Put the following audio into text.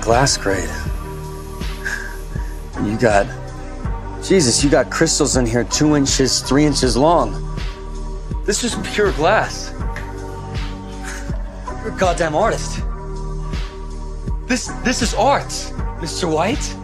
glass grade. You got, Jesus, you got crystals in here 2 inches, 3 inches long. This is pure glass. You're a goddamn artist. This is art, Mr. White.